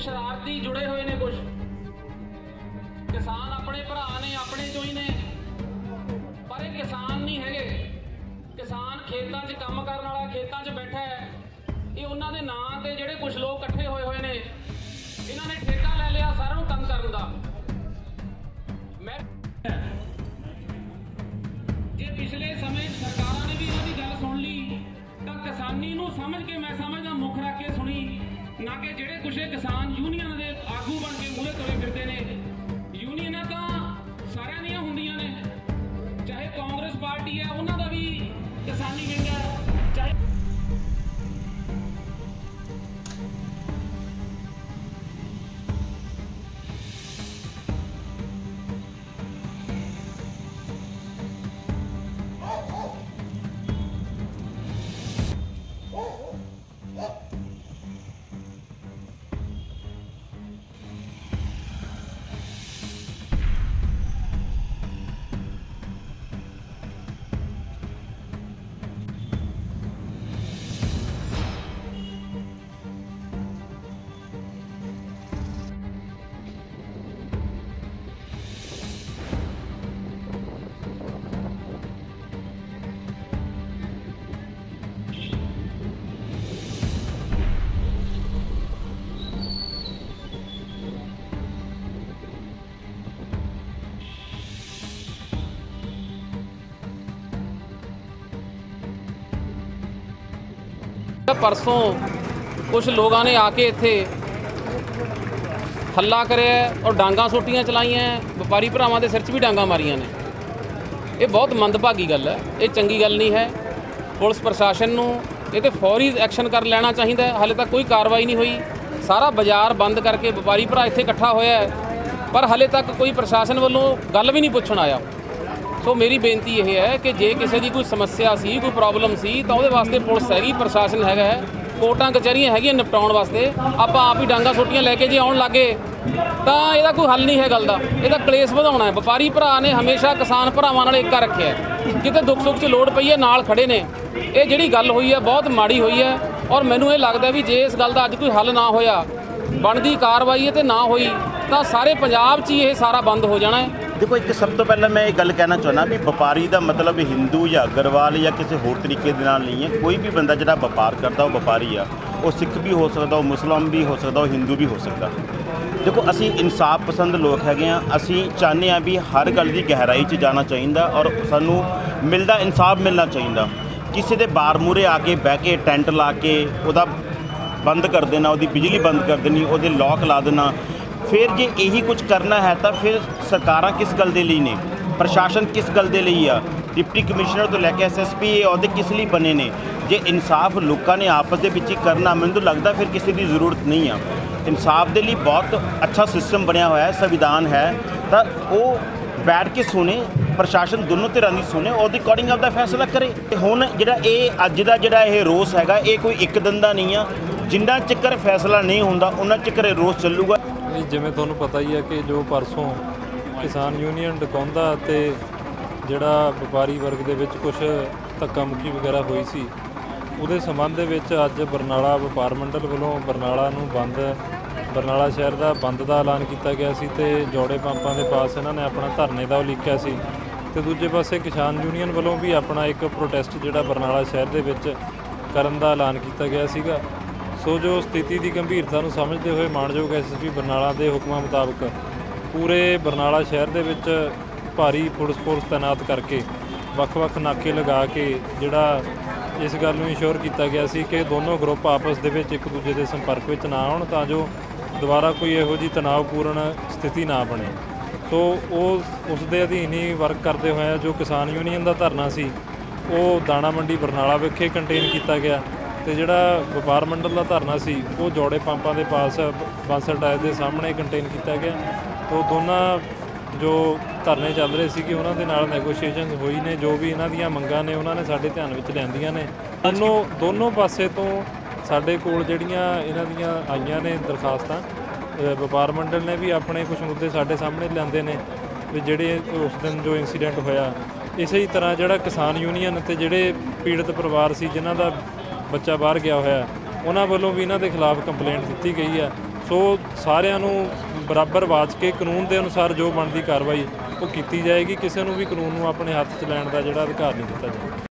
शरारती जुड़े हुए ने, कुछ किसान अपने भरा ने, अपने चो ही ने, पर ये किसान नहीं है। किसान खेतों 'च काम करने वाला, खेतों 'च बैठा है, ये उन्होंने नाम से ਜਿਹੜੇ कुछ लोग इकट्ठे होए हुए ने, इन्होंने ठेका ले लिया सारों ਨੂੰ ਕੰਮ ਕਰਨ ਦਾ। मैं जे पिछले समय सरकारों ने भी इन्हों की गल सुन ली तो किसानी नूं समझ के, मैं समझदा मुख रख के सुनी, ना कि ਜਿਹੜੇ कुछ किसान यूनियन के आगू बन के मूहरे तुरे फिरते ने। यूनियन तो सारिਆਂ ਦੀਆਂ ਹੁੰਦੀਆਂ ਨੇ, चाहे कांग्रेस पार्टी है उन्हों का भी किसानी विंग है, चाहे परसों कुछ लोगों ने आके इत्थे हल्ला करे और डांगा सोटियां चलाइयां, व्यापारी भरावां दे सिर 'च भी डांगा मारियां ने। ये बहुत मंदभागी गल है, ये चंगी गल नहीं है। पुलिस प्रशासन नूं ये ते फौरी एक्शन कर लेना चाहिए। हाले तक कोई कार्रवाई नहीं हुई, सारा बाजार बंद करके व्यापारी भरा इत्थे इकट्ठा होया है, पर हाले तक कोई प्रशासन वालों गल भी नहीं पुछण आया। सो मेरी बेनती यह है कि जे किसी की कोई समस्या सी, कोई प्रॉब्लम सी, तो वो वास्ते पुलिस हैगी, प्रशासन हैगा, कोर्टां कचहरियां हैगियां निपटाउण वास्ते। आप ही डांगा सोटियां लैके जे आउण लगे तो यदा कोई हल नहीं है गल का, यदा क्लेस वधाउणा है। व्यापारी भरा ने हमेशा किसान भरावां नाल एकता रखिया है, किते दुख सुख 'च लोड़ पई है नाल खड़े ने। ये जिहड़ी गल हुई है बहुत माड़ी हुई है, और मैनूं ये लगदा भी जे इस गल का अज कोई हल ना होया, बनदी कार्रवाई ते ना हुई, तो सारे पंजाब 'च ही ये सारा बंद हो जाना है। देखो, एक सब तो पहले मैं ये गल कहना चाहना भी व्यापारी का मतलब हिंदू या अग्रवाल या किसी होर तरीके दे नाल नहीं है। कोई भी बंदा जिहड़ा व्यापार करता वो व्यापारी आ, वो सिख भी हो सकता, वो मुसलमान भी हो सकता, वो हिंदू भी हो सकता। देखो, असी इंसाफ पसंद लोग हैगे आ, असी चाहते हैं भी हर गल की गहराई 'च जाना चाहिए और सानू मिलता इंसाफ मिलना चाहिए। किसी के बार मूहरे आके बह के टेंट ला के उहदा बंद कर देना, उहदी बिजली बंद कर देनी, उहदे लॉक ला देना, फिर जे यही कुछ करना है तो फिर सरकारां किस गल दे लई ने, प्रशासन किस गल दे लई आ, डिप्टी कमिश्नर तो लैके SSP ये अहुदे किस लिए बने ने। जे इंसाफ लोगों ने आपस दे विच ही करना, मैनूं तो लगता फिर किसी की जरूरत नहीं आ। इंसाफ के लिए बहुत अच्छा सिस्टम बनया हुआ है, संविधान है, तो वो बैठ के सुने, प्रशासन दोनों धिरां दी सुने, ਉਹਦੇ ਅਕੋਰਡਿੰਗ ਆਪਦਾ फैसला करे। ਹੁਣ ਜਿਹੜਾ ਇਹ ਅੱਜ ਦਾ ਜਿਹੜਾ ਇਹ ਰੋਸ ਹੈਗਾ, ਇਹ ਕੋਈ ਇੱਕ ਦਿਨ ਦਾ ਨਹੀਂ ਆ। ਜਿੰਨਾ ਚਿਰ ਫੈਸਲਾ ਨਹੀਂ ਹੁੰਦਾ ਉਹਨਾਂ ਚਿਰ ਇਹ ਰੋਸ ਚੱਲੂਗਾ। ਜਿਵੇਂ ਤੁਹਾਨੂੰ ਪਤਾ ਹੀ ਹੈ ਕਿ ਜੋ ਪਰਸੋਂ ਕਿਸਾਨ ਯੂਨੀਅਨ ਡਕੌਂਦਾ ਅਤੇ ਜਿਹੜਾ ਵਪਾਰੀ ਵਰਗ ਦੇ ਵਿੱਚ ਕੁਝ ਧੱਕਾ ਮੁੱਕੀ ਵਗੈਰਾ ਹੋਈ ਸੀ, ਉਹਦੇ ਸੰਬੰਧ ਦੇ ਵਿੱਚ ਅੱਜ ਬਰਨਾਲਾ ਵਪਾਰ ਮੰਡਲ ਵੱਲੋਂ ਬਰਨਾਲਾ ਸ਼ਹਿਰ ਦਾ ਬੰਦ ਦਾ ਐਲਾਨ ਕੀਤਾ ਗਿਆ ਸੀ ਤੇ ਜੋੜੇ ਪੰਪਾਂ ਦੇ ਪਾਸ ਇਹਨਾਂ ਨੇ ਆਪਣਾ ਧਰਨੇ ਦਾ ਉਲੀਕਿਆ ਸੀ। ਤੇ ਦੂਜੇ ਪਾਸੇ ਕਿਸਾਨ ਯੂਨੀਅਨ ਵੱਲੋਂ ਵੀ ਆਪਣਾ ਇੱਕ ਪ੍ਰੋਟੈਸਟ ਜਿਹੜਾ ਬਰਨਾਲਾ ਸ਼ਹਿਰ ਦੇ ਵਿੱਚ ਕਰਨ ਦਾ ਐਲਾਨ ਕੀਤਾ ਗਿਆ ਸੀਗਾ। ਸੋ ਜੋ ਸਥਿਤੀ ਦੀ ਗੰਭੀਰਤਾ ਨੂੰ ਸਮਝਦੇ ਹੋਏ ਮਾਣਯੋਗ SSP ਬਰਨਾਲਾ ਦੇ ਹੁਕਮਾਂ ਮੁਤਾਬਕ ਪੂਰੇ ਬਰਨਾਲਾ ਸ਼ਹਿਰ ਦੇ ਵਿੱਚ ਭਾਰੀ ਪੁਲਿਸ ਫੋਰਸ ਤੈਨਾਤ ਕਰਕੇ ਵੱਖ-ਵੱਖ ਨਾਕੇ ਲਗਾ ਕੇ ਜਿਹੜਾ ਇਸ ਗੱਲ ਨੂੰ ਇੰਸ਼ੋਰ ਕੀਤਾ ਗਿਆ ਸੀ ਕਿ ਦੋਨੋਂ ਗਰੁੱਪ ਆਪਸ ਦੇ ਵਿੱਚ ਇੱਕ ਦੂਜੇ ਦੇ ਸੰਪਰਕ ਵਿੱਚ ਨਾ ਆਉਣ ਤਾਂ ਜੋ ਦੁਬਾਰਾ ਕੋਈ ਇਹੋ ਜਿਹੀ ਤਣਾਅਪੂਰਨ ਸਥਿਤੀ ਨਾ ਬਣੇ। ਸੋ ਉਸ ਦੇ ਅਧੀਨ ਹੀ ਵਰਕ ਕਰਦੇ ਹੋਏ ਜੋ ਕਿਸਾਨ ਯੂਨੀਅਨ ਦਾ ਧਰਨਾ ਸੀ ਉਹ ਦਾਣਾ ਮੰਡੀ ਬਰਨਾਲਾ ਵਿਖੇ ਕੰਟੇਨ ਕੀਤਾ ਗਿਆ ਤੇ ਜਿਹੜਾ ਵਪਾਰ ਮੰਡਲ ਦਾ ਧਰਨਾ ਸੀ ਉਹ ਜੋੜੇ ਪੰਪਾਂ ਦੇ ਪਾਸ ਬਾਂਸਲ ਟਾਇਰ ਦੇ ਸਾਹਮਣੇ ਕੰਟੇਨ ਕੀਤਾ ਗਿਆ। तो दोनों जो धरने चल रहे सी उन्होंने दे नाल नैगोशिएशन हुई ने, जो भी इन्हां दीयां मंगां ने उन्होंने साडे ध्यान विच लिआंदियां ने। दोनों पासे तो साडे कोल जिहड़ियां इन्हां दीयां आईयां ने दरखास्तां, व्यापार मंडल ने भी अपने कुछ मुद्दे साडे सामने लिआंदे ने भी जिहड़े उस दिन जो इंसीडेंट होया। इस ही तरह जिहड़ा किसान यूनीअन ते जिहड़े पीड़ित परिवार सी जिन्हां दा बच्चा बाहर गया होया उन्हां वल्लों भी इन्हां दे खिलाफ कंप्लेंट दित्ती गई है। सो ਸੋ ਸਾਰਿਆਂ ਨੂੰ ਬਰਾਬਰ ਵਾਚ ਕੇ ਕਾਨੂੰਨ ਦੇ ਅਨੁਸਾਰ ਜੋ ਬਣਦੀ ਕਾਰਵਾਈ ਉਹ ਕੀਤੀ ਜਾਏਗੀ। ਕਿਸੇ ਨੂੰ ਵੀ ਕਾਨੂੰਨ ਨੂੰ ਆਪਣੇ ਹੱਥ 'ਚ ਲੈਣ ਦਾ ਜਿਹੜਾ ਅਧਿਕਾਰ ਨਹੀਂ ਦਿੱਤਾ ਜਾਏਗਾ।